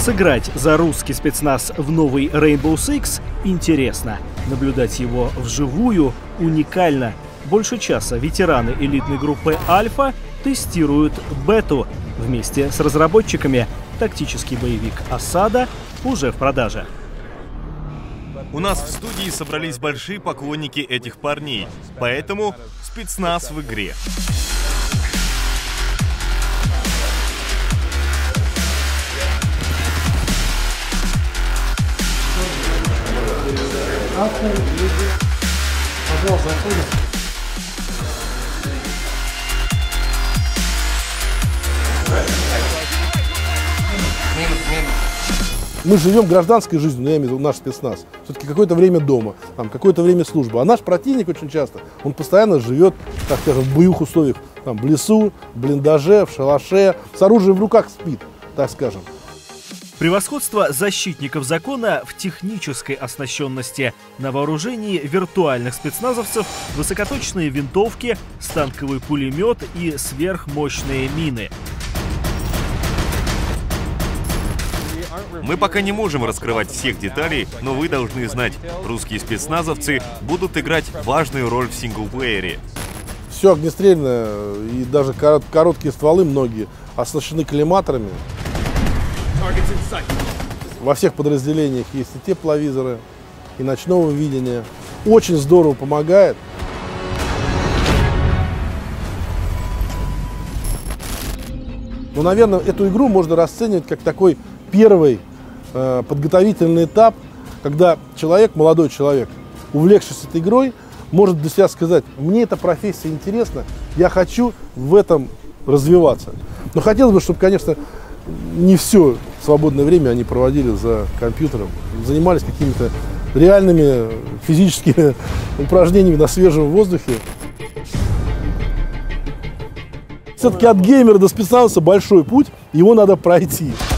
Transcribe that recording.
Сыграть за русский спецназ в новый Rainbow Six интересно. Наблюдать его вживую уникально. Больше часа ветераны элитной группы «Альфа» тестируют бету вместе с разработчиками. Тактический боевик «Осада» уже в продаже. У нас в студии собрались большие поклонники этих парней, поэтому спецназ в игре. Пожалуйста, заходим. Мы живем гражданской жизнью, но я имею в виду наш спецназ. Все-таки какое-то время дома, там, какое-то время службы. А наш противник очень часто, он постоянно живет, так скажем, в боевых условиях. Там, в лесу, в блиндаже, в шалаше, с оружием в руках спит, так скажем. Превосходство защитников закона в технической оснащенности. На вооружении виртуальных спецназовцев высокоточные винтовки, станковый пулемет и сверхмощные мины. Мы пока не можем раскрывать всех деталей, но вы должны знать, русские спецназовцы будут играть важную роль в синглплеере. Все огнестрельное и даже короткие стволы многие оснащены коллиматорами. Во всех подразделениях есть и тепловизоры, и ночного видения. Очень здорово помогает. Но, наверное, эту игру можно расценивать как такой первый подготовительный этап, когда человек, молодой человек, увлекшись этой игрой, может для себя сказать: мне эта профессия интересна, я хочу в этом развиваться. Но хотелось бы, чтобы, конечно, не все свободное время они проводили за компьютером, занимались какими-то реальными физическими упражнениями на свежем воздухе. Все-таки от геймера до спецназа большой путь, его надо пройти.